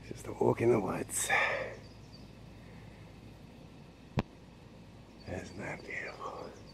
It's just a walk in the woods. Isn't that beautiful?